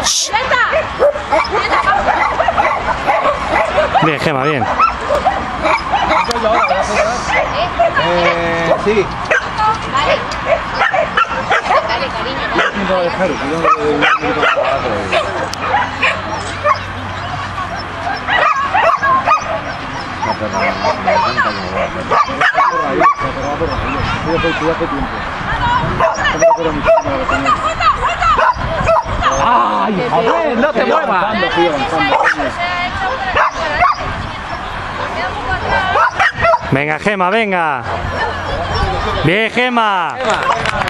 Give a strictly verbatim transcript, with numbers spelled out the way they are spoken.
Bien, Gema, bien. Eh, sí. Vale. Dale, cariño. ¡Ay, joder! ¡No te muevas! Venga, Gema, venga. Bien, Gema.